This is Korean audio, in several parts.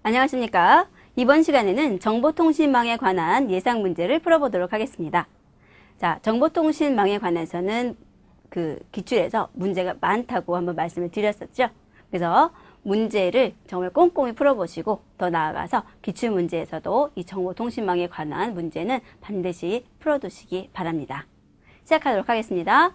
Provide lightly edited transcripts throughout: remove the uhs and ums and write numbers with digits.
안녕하십니까. 이번 시간에는 정보통신망에 관한 예상 문제를 풀어보도록 하겠습니다. 자, 정보통신망에 관해서는 기출에서 문제가 많다고 한번 말씀을 드렸었죠. 그래서 문제를 정말 꼼꼼히 풀어보시고 더 나아가서 기출문제에서도 이 정보통신망에 관한 문제는 반드시 풀어두시기 바랍니다. 시작하도록 하겠습니다.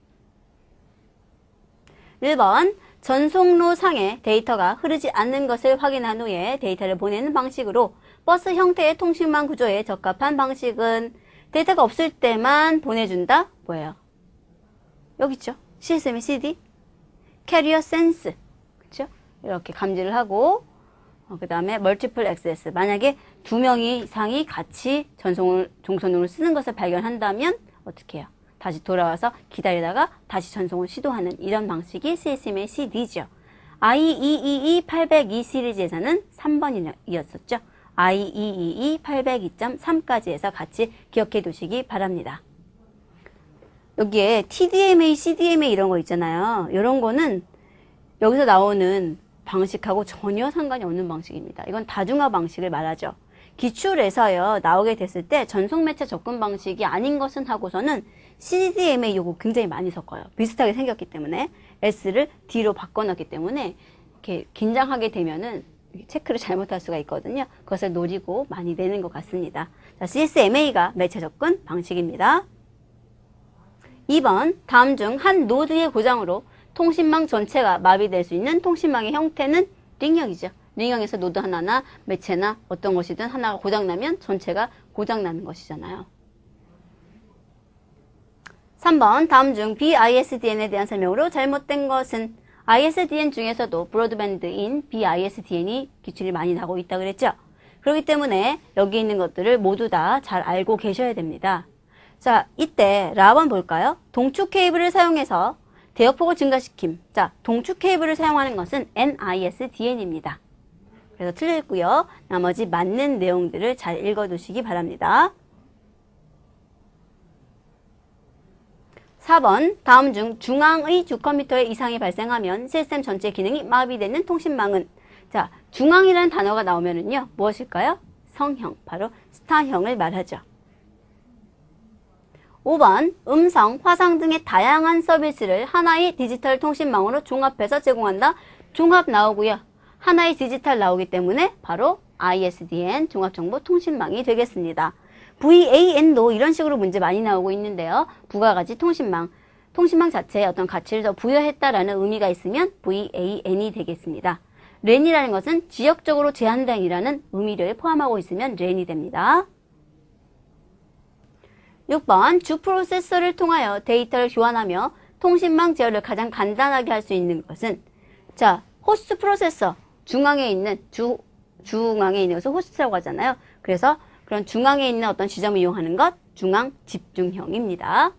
1번 전송로 상에 데이터가 흐르지 않는 것을 확인한 후에 데이터를 보내는 방식으로 버스 형태의 통신망 구조에 적합한 방식은 데이터가 없을 때만 보내준다? 뭐예요? 여기 있죠? CSM의 CD, 캐리어 센스, 그렇죠? 이렇게 감지를 하고 그 다음에 멀티플 액세스, 만약에 2명 이상이 같이 종선용을 쓰는 것을 발견한다면 어떻게 해요? 다시 돌아와서 기다리다가 다시 전송을 시도하는 이런 방식이 CSM의 CD죠. IEEE-802 시리즈에서는 3번이었었죠. IEEE-802.3까지 해서 같이 기억해 두시기 바랍니다. 여기에 TDMA, CDMA 이런 거 있잖아요. 이런 거는 여기서 나오는 방식하고 전혀 상관이 없는 방식입니다. 이건 다중화 방식을 말하죠. 기출에서요 나오게 됐을 때 전송매체 접근 방식이 아닌 것은 하고서는 CDMA 요거 굉장히 많이 섞어요. 비슷하게 생겼기 때문에 S를 D로 바꿔놨기 때문에 이렇게 긴장하게 되면은 체크를 잘못할 수가 있거든요. 그것을 노리고 많이 내는 것 같습니다. 자, CSMA가 매체 접근 방식입니다. 2번 다음 중 한 노드의 고장으로 통신망 전체가 마비될 수 있는 통신망의 형태는 링형이죠. 링형에서 노드 하나나 매체나 어떤 것이든 하나가 고장나면 전체가 고장나는 것이잖아요. 3번 다음 중 BISDN에 대한 설명으로 잘못된 것은 ISDN 중에서도 브로드밴드인 BISDN이 기출이 많이 나오고 있다고 그랬죠. 그렇기 때문에 여기 있는 것들을 모두 다 잘 알고 계셔야 됩니다. 자, 이때 라번 볼까요? 동축 케이블을 사용해서 대역폭을 증가시킴. 자, 동축 케이블을 사용하는 것은 NISDN입니다. 그래서 틀렸고요. 나머지 맞는 내용들을 잘 읽어두시기 바랍니다. 4번 다음 중 중앙의 주 컴퓨터에 이상이 발생하면 시스템 전체 기능이 마비되는 통신망은 자, 중앙이라는 단어가 나오면은요 무엇일까요? 성형, 바로 스타형을 말하죠. 5번 음성, 화상 등의 다양한 서비스를 하나의 디지털 통신망으로 종합해서 제공한다. 종합 나오고요. 하나의 디지털 나오기 때문에 바로 ISDN 종합정보통신망이 되겠습니다. VAN도 이런 식으로 문제 많이 나오고 있는데요. 부가가치 통신망 자체에 어떤 가치를 더 부여했다라는 의미가 있으면 VAN이 되겠습니다. 랜이라는 것은 지역적으로 제한된이라는 의미를 포함하고 있으면 랜이 됩니다. 6번 주 프로세서를 통하여 데이터를 교환하며 통신망 제어를 가장 간단하게 할 수 있는 것은 자, 호스트 프로세서 중앙에 있는 것을 호스트라고 하잖아요. 그래서 그런 중앙에 있는 어떤 지점을 이용하는 것 중앙 집중형입니다.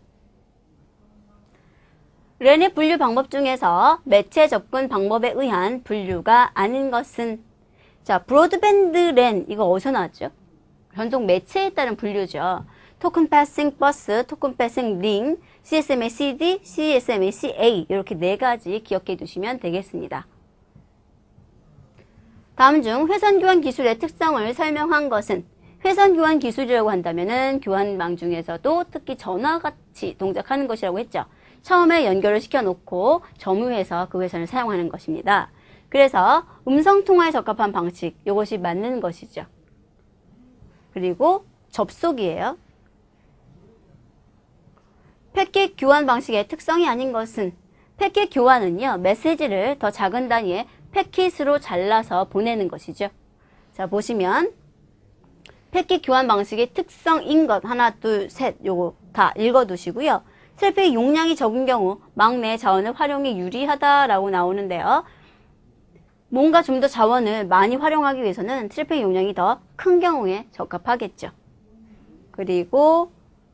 랜의 분류 방법 중에서 매체 접근 방법에 의한 분류가 아닌 것은 자, 브로드밴드 랜 이거 어디서 나왔죠? 전송 매체에 따른 분류죠. 토큰 패싱 버스, 토큰 패싱 링, CSMA CD, CSMA CA 이렇게 4가지 기억해 두시면 되겠습니다. 다음 중 회선 교환 기술의 특성을 설명한 것은 회선 교환 기술이라고 한다면은 교환망 중에서도 특히 전화같이 동작하는 것이라고 했죠. 처음에 연결을 시켜놓고 점유해서 그 회선을 사용하는 것입니다. 그래서 음성통화에 적합한 방식, 이것이 맞는 것이죠. 그리고 접속이에요. 패킷 교환 방식의 특성이 아닌 것은 패킷 교환은요. 메시지를 더 작은 단위의 패킷으로 잘라서 보내는 것이죠. 자, 보시면 패킷 교환 방식의 특성인 것 하나, 둘, 셋 요거 다 읽어두시고요. 트래픽 용량이 적은 경우 망 내 자원을 활용이 유리하다라고 나오는데요. 뭔가 좀 더 자원을 많이 활용하기 위해서는 트래픽 용량이 더 큰 경우에 적합하겠죠. 그리고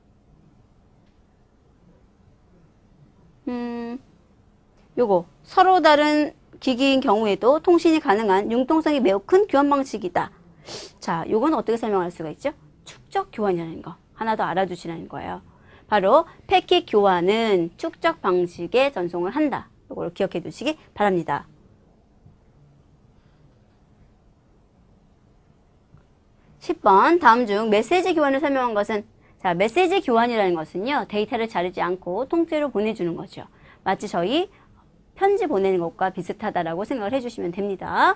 요거 서로 다른 기기인 경우에도 통신이 가능한 융통성이 매우 큰 교환 방식이다. 자, 요건 어떻게 설명할 수가 있죠? 축적 교환이라는 거 하나 더 알아두시라는 거예요. 바로 패킷 교환은 축적 방식의 전송을 한다. 이걸 기억해 두시기 바랍니다. 10번 다음 중 메시지 교환을 설명한 것은 자, 메시지 교환이라는 것은요. 데이터를 자르지 않고 통째로 보내주는 거죠. 마치 저희 편지 보내는 것과 비슷하다라고 생각을 해주시면 됩니다.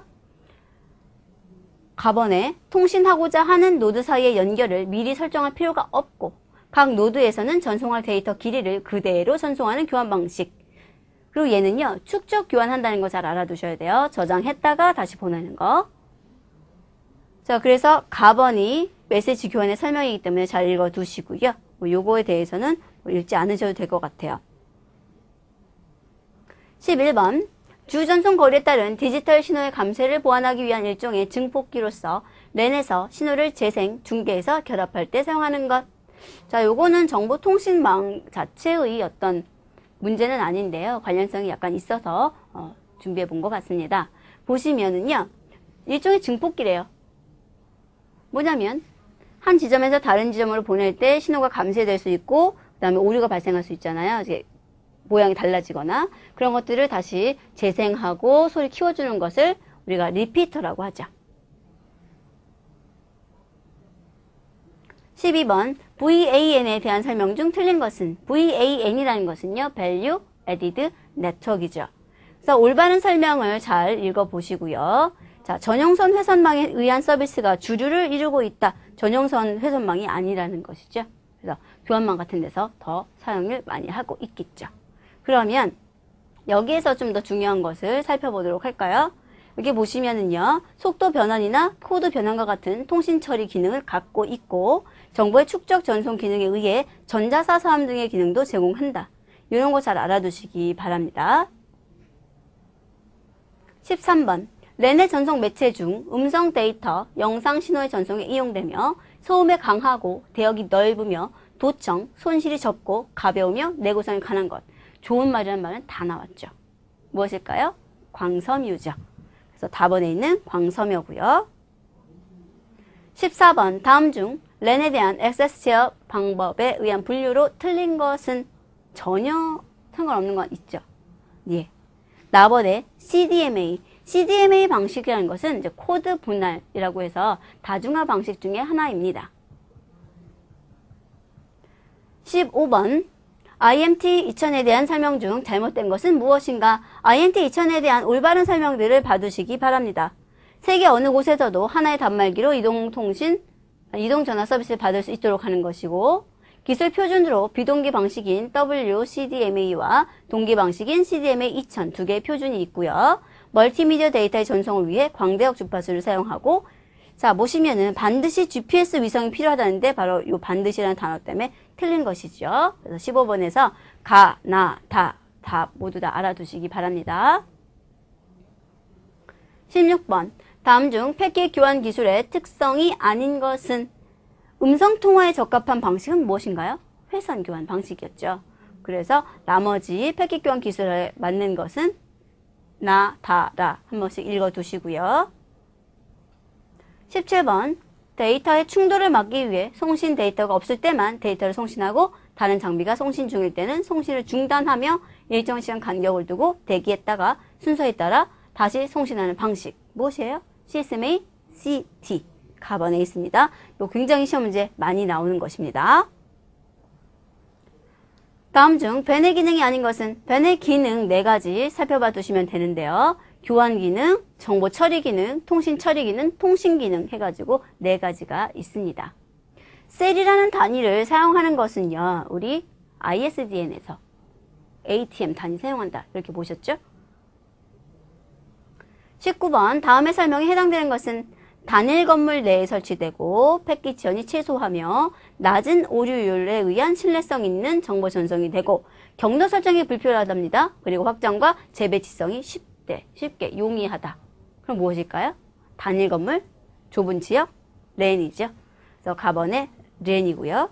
가번에 통신하고자 하는 노드 사이의 연결을 미리 설정할 필요가 없고 각 노드에서는 전송할 데이터 길이를 그대로 전송하는 교환 방식. 그리고 얘는요. 축적 교환한다는 거 잘 알아두셔야 돼요. 저장했다가 다시 보내는 거. 자, 그래서 가번이 메시지 교환의 설명이기 때문에 잘 읽어두시고요. 요거에 대해서는 읽지 않으셔도 될 것 같아요. 11번 주전송 거리에 따른 디지털 신호의 감쇄를 보완하기 위한 일종의 증폭기로서 랜에서 신호를 재생, 중계해서 결합할 때 사용하는 것. 자, 요거는 정보통신망 자체의 어떤 문제는 아닌데요. 관련성이 약간 있어서 준비해 본 것 같습니다. 보시면은요. 일종의 증폭기래요. 뭐냐면 한 지점에서 다른 지점으로 보낼 때 신호가 감쇄될 수 있고 그 다음에 오류가 발생할 수 있잖아요. 이제 모양이 달라지거나 그런 것들을 다시 재생하고 소리 키워주는 것을 우리가 리피터라고 하죠. 12번 VAN에 대한 설명 중 틀린 것은 VAN이라는 것은요. Value Added Network이죠. 그래서 올바른 설명을 잘 읽어보시고요. 자, 전용선 회선망에 의한 서비스가 주류를 이루고 있다. 전용선 회선망이 아니라는 것이죠. 그래서 교환망 같은 데서 더 사용을 많이 하고 있겠죠. 그러면 여기에서 좀 더 중요한 것을 살펴보도록 할까요? 여기 보시면은요. 속도 변환이나 코드 변환과 같은 통신 처리 기능을 갖고 있고 정보의 축적 전송 기능에 의해 전자사 사함 등의 기능도 제공한다. 이런 거 잘 알아두시기 바랍니다. 13번 랜의 전송 매체 중 음성 데이터, 영상 신호의 전송에 이용되며 소음에 강하고 대역이 넓으며 도청, 손실이 적고 가벼우며 내구성이 강한 것. 좋은 말이라는 말은 다 나왔죠. 무엇일까요? 광섬유죠. 그래서 답번에 있는 광섬유고요. 14번 다음 중 랜에 대한 액세스 제어 방법에 의한 분류로 틀린 것은 전혀 상관없는 건 있죠. 예. 나번에 CDMA 방식이라는 것은 이제 코드 분할이라고 해서 다중화 방식 중에 하나입니다. 15번 IMT 2000에 대한 설명 중 잘못된 것은 무엇인가? IMT 2000에 대한 올바른 설명들을 봐두시기 바랍니다. 세계 어느 곳에서도 하나의 단말기로 이동전화 서비스를 받을 수 있도록 하는 것이고 기술 표준으로 비동기 방식인 WCDMA와 동기 방식인 CDMA 2000 두 개의 표준이 있고요. 멀티미디어 데이터의 전송을 위해 광대역 주파수를 사용하고 자 보시면은 반드시 GPS 위성이 필요하다는데 바로 이 반드시라는 단어 때문에 틀린 것이죠. 그래서 15번에서 가, 나, 다 모두 다 알아두시기 바랍니다. 16번 다음 중 패킷 교환 기술의 특성이 아닌 것은 음성통화에 적합한 방식은 무엇인가요? 회선 교환 방식이었죠. 그래서 나머지 패킷 교환 기술에 맞는 것은 나, 다, 라 한 번씩 읽어두시고요. 17번 데이터의 충돌을 막기 위해 송신 데이터가 없을 때만 데이터를 송신하고 다른 장비가 송신 중일 때는 송신을 중단하며 일정 시간 간격을 두고 대기했다가 순서에 따라 다시 송신하는 방식 무엇이에요? CSMA, CT 가번에 있습니다. 이거 굉장히 시험 문제 많이 나오는 것입니다. 다음 중 벤의 기능이 아닌 것은 벤의 기능 4가지 살펴봐 두시면 되는데요. 교환 기능, 정보 처리 기능, 통신 처리 기능, 통신 기능 해가지고 4가지가 있습니다. 셀이라는 단위를 사용하는 것은요. 우리 ISDN에서 ATM 단위 사용한다. 이렇게 보셨죠? 19번 다음의 설명에 해당되는 것은 단일 건물 내에 설치되고 패킷 지연이 최소하며 낮은 오류율에 의한 신뢰성 있는 정보 전송이 되고 경로 설정이 불필요하답니다. 그리고 확장과 재배치성이 쉽게 용이하다. 그럼 무엇일까요? 단일 건물, 좁은 지역, 랜이죠. 그래서 가번의 랜이고요.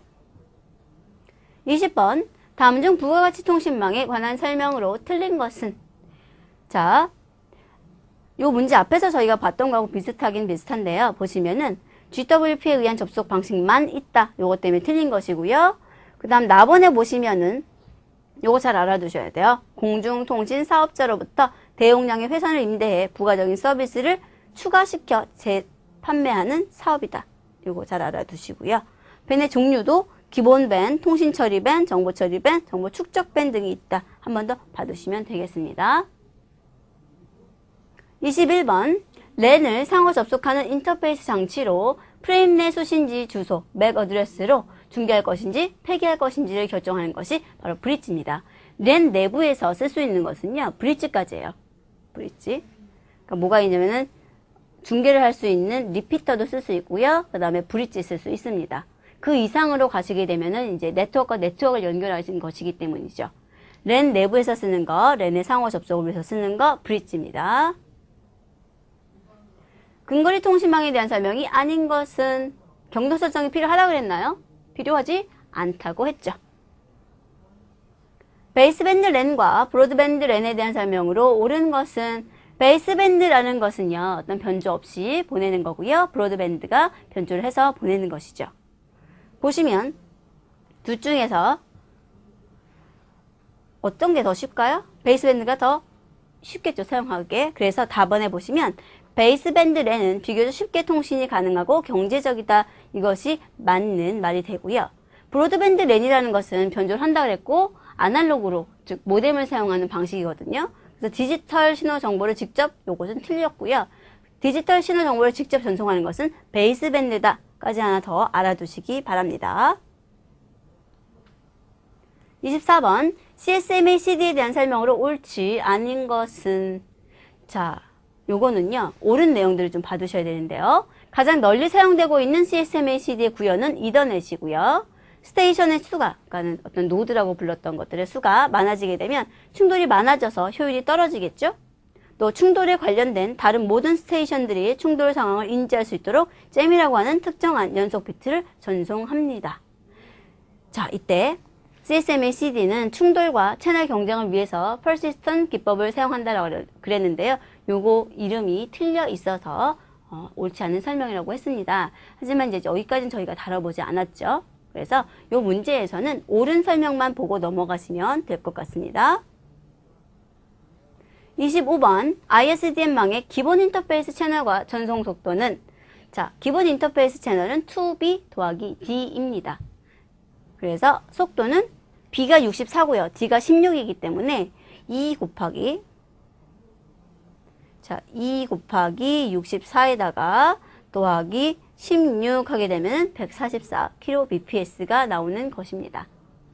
20번 다음 중 부가가치 통신망에 관한 설명으로 틀린 것은 자, 요 문제 앞에서 저희가 봤던 거하고 비슷하긴 비슷한데요. 보시면은 GWP에 의한 접속 방식만 있다. 요것 때문에 틀린 것이고요. 그 다음 나번에 보시면은 요거 잘 알아두셔야 돼요. 공중통신 사업자로부터 대용량의 회선을 임대해 부가적인 서비스를 추가시켜 판매하는 사업이다. 요거 잘 알아두시고요. 밴의 종류도 기본 밴, 통신 처리 밴, 정보 처리 밴, 정보 축적 밴 등이 있다. 한 번 더 봐두시면 되겠습니다. 21번 랜을 상호 접속하는 인터페이스 장치로 프레임 내 수신지 주소, 맥 어드레스로 중계할 것인지 폐기할 것인지를 결정하는 것이 바로 브릿지입니다. 랜 내부에서 쓸 수 있는 것은요, 브릿지까지예요. 브릿지. 그러니까 뭐가 있냐면은 중계를 할 수 있는 리피터도 쓸 수 있고요. 그 다음에 브릿지 쓸 수 있습니다. 그 이상으로 가시게 되면은 이제 네트워크와 네트워크를 연결하신 것이기 때문이죠. 랜 내부에서 쓰는 거, 랜의 상호 접속을 위해서 쓰는 거, 브릿지입니다. 근거리 통신망에 대한 설명이 아닌 것은 경로 설정이 필요하다고 그랬나요? 필요하지 않다고 했죠. 베이스밴드 랜과 브로드밴드 랜에 대한 설명으로 옳은 것은 베이스밴드라는 것은요, 어떤 변조 없이 보내는 거고요. 브로드밴드가 변조를 해서 보내는 것이죠. 보시면 둘 중에서 어떤 게 더 쉽까요? 베이스밴드가 더 쉽겠죠, 사용하기에. 그래서 답안에 보시면 베이스밴드 랜은 비교적 쉽게 통신이 가능하고 경제적이다. 이것이 맞는 말이 되고요. 브로드밴드 랜이라는 것은 변조를 한다고 했고 아날로그로, 즉 모뎀을 사용하는 방식이거든요. 그래서 디지털 신호 정보를 직접, 요것은 틀렸고요. 디지털 신호 정보를 직접 전송하는 것은 베이스밴드다. 까지 하나 더 알아두시기 바랍니다. 24번 CSMA CD에 대한 설명으로 옳지 아닌 것은, 자, 요거는요, 옳은 내용들을 좀 봐두셔야 되는데요. 가장 널리 사용되고 있는 CSMA CD의 구현은 이더넷이고요. 스테이션의 수가, 그러니까 어떤 노드라고 불렀던 것들의 수가 많아지게 되면 충돌이 많아져서 효율이 떨어지겠죠? 또 충돌에 관련된 다른 모든 스테이션들이 충돌 상황을 인지할 수 있도록 잼이라고 하는 특정한 연속 비트를 전송합니다. 자, 이때 CSMA CD는 충돌과 채널 경쟁을 위해서 persistent 기법을 사용한다라고 그랬는데요. 요거 이름이 틀려 있어서 옳지 않은 설명이라고 했습니다. 하지만 이제 여기까지는 저희가 다뤄보지 않았죠. 그래서 요 문제에서는 옳은 설명만 보고 넘어가시면 될 것 같습니다. 25번 ISDN망의 기본 인터페이스 채널과 전송 속도는, 자, 기본 인터페이스 채널은 2B 더하기 D입니다. 그래서 속도는 B가 64고요. D가 16이기 때문에 2 곱하기 64에다가 더하기 16 하게 되면 144kbps가 나오는 것입니다.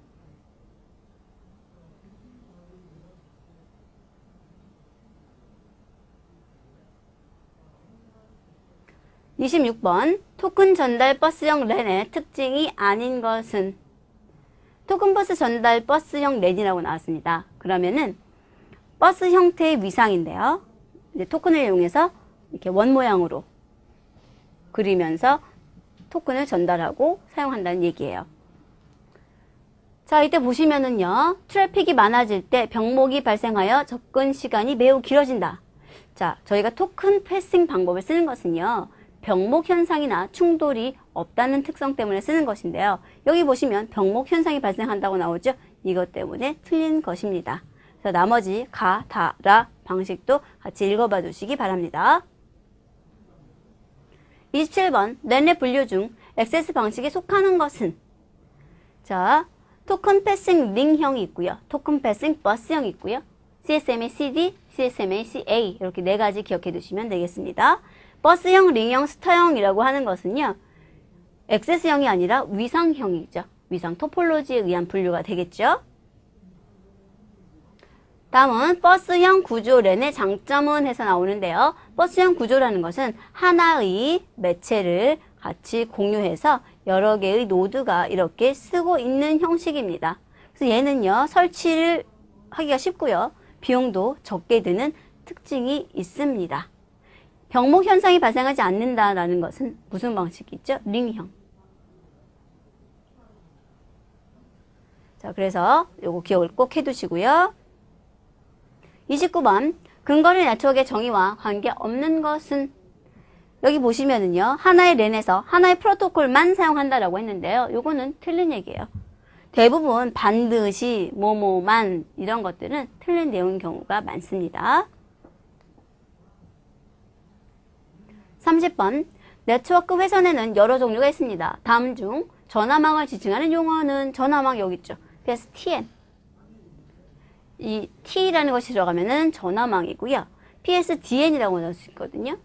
26번 토큰 전달 버스형 랜의 특징이 아닌 것은, 토큰 버스 전달 버스형 랜이라고 나왔습니다. 그러면은 버스 형태의 위상인데요. 이제 토큰을 이용해서 이렇게 원 모양으로 그리면서 토큰을 전달하고 사용한다는 얘기예요. 자, 이때 보시면은요, 트래픽이 많아질 때 병목이 발생하여 접근 시간이 매우 길어진다. 자, 저희가 토큰 패싱 방법을 쓰는 것은요, 병목 현상이나 충돌이 없다는 특성 때문에 쓰는 것인데요. 여기 보시면 병목 현상이 발생한다고 나오죠? 이것 때문에 틀린 것입니다. 그래서 나머지 가, 다, 라 방식도 같이 읽어봐 두시기 바랍니다. 27번 랜의 분류 중 액세스 방식에 속하는 것은, 자, 토큰 패싱 링형이 있고요. 토큰 패싱 버스형이 있고요. CSMA CD, CSMA CA 이렇게 네 가지 기억해 두시면 되겠습니다. 버스형, 링형, 스타형이라고 하는 것은요, 액세스형이 아니라 위상형이죠. 위상 토폴로지에 의한 분류가 되겠죠. 다음은 버스형 구조 랜의 장점은 해서 나오는데요. 버스형 구조라는 것은 하나의 매체를 같이 공유해서 여러 개의 노드가 이렇게 쓰고 있는 형식입니다. 그래서 얘는요, 설치를 하기가 쉽고요. 비용도 적게 드는 특징이 있습니다. 병목 현상이 발생하지 않는다라는 것은 무슨 방식이죠? 링형. 자, 그래서 요거 기억을 꼭 해두시고요. 29번 근거리 네트워크의 정의와 관계없는 것은, 여기 보시면은요, 하나의 랜에서 하나의 프로토콜만 사용한다라고 했는데요. 요거는 틀린 얘기예요. 대부분 반드시 뭐뭐만 이런 것들은 틀린 내용인 경우가 많습니다. 30번 네트워크 회선에는 여러 종류가 있습니다. 다음 중 전화망을 지칭하는 용어는 전화망 여기 있죠. PSTN. 이 T라는 것이 들어가면은 전화망이고요. PSDN이라고 넣을 수 있거든요.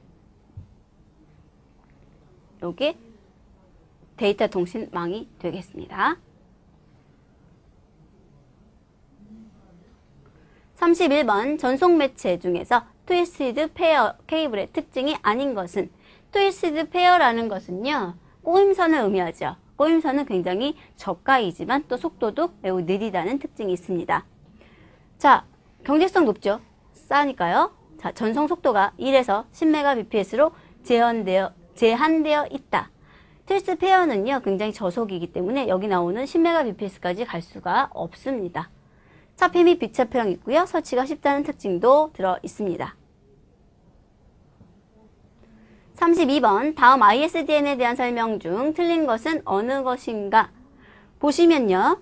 여기 데이터 통신망이 되겠습니다. 31번 전송 매체 중에서 트위스티드 페어 케이블의 특징이 아닌 것은 트위스티드 페어라는 것은요. 꼬임선을 의미하죠. 꼬임선은 굉장히 저가이지만 또 속도도 매우 느리다는 특징이 있습니다. 자, 경제성 높죠. 싸니까요. 자, 전송 속도가 1에서 10mbps로 제한되어 있다. 트위스티드 페어는요. 굉장히 저속이기 때문에 여기 나오는 10mbps까지 갈 수가 없습니다. 차폐 및 비차폐형이 있고요. 설치가 쉽다는 특징도 들어 있습니다. 32번 다음 ISDN에 대한 설명 중 틀린 것은 어느 것인가? 보시면요.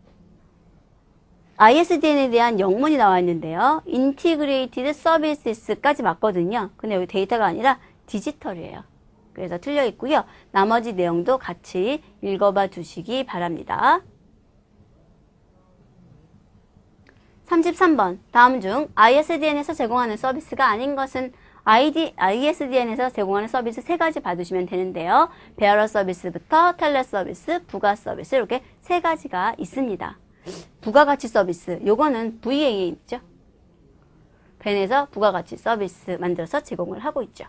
ISDN에 대한 영문이 나와 있는데요. Integrated Services까지 맞거든요. 근데 여기 데이터가 아니라 디지털이에요. 그래서 틀려 있고요. 나머지 내용도 같이 읽어봐 주시기 바랍니다. 33번 다음 중 ISDN에서 제공하는 서비스가 아닌 것은 ISDN에서 제공하는 서비스 3가지 받으시면 되는데요. 베어러 서비스부터 텔레 서비스, 부가 서비스 이렇게 3가지가 있습니다. 부가가치 서비스, 요거는 VA에 있죠. 벤에서 부가가치 서비스 만들어서 제공을 하고 있죠.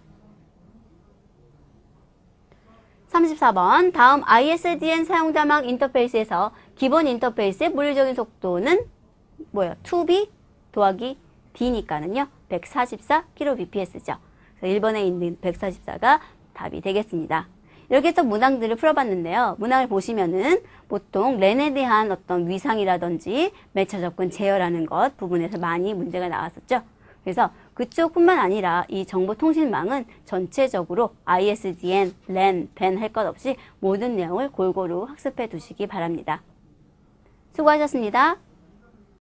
34번 다음 ISDN 사용자망 인터페이스에서 기본 인터페이스의 물리적인 속도는 뭐예요? 2B 더하기 D니까는요. 144kbps죠. 그래서 1번에 있는 144가 답이 되겠습니다. 이렇게 해서 문항들을 풀어봤는데요. 문항을 보시면은 보통 랜에 대한 어떤 위상이라든지 매체 접근 제어라는 것 부분에서 많이 문제가 나왔었죠. 그래서 그쪽뿐만 아니라 이 정보통신망은 전체적으로 ISDN, 랜, 벤 할 것 없이 모든 내용을 골고루 학습해 두시기 바랍니다. 수고하셨습니다.